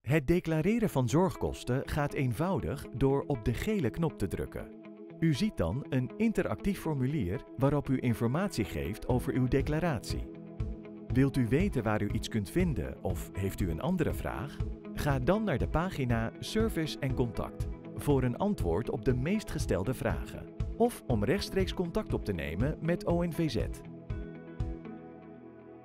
Het declareren van zorgkosten gaat eenvoudig door op de gele knop te drukken. U ziet dan een interactief formulier waarop u informatie geeft over uw declaratie. Wilt u weten waar u iets kunt vinden of heeft u een andere vraag? Ga dan naar de pagina Service en Contact voor een antwoord op de meest gestelde vragen of om rechtstreeks contact op te nemen met ONVZ.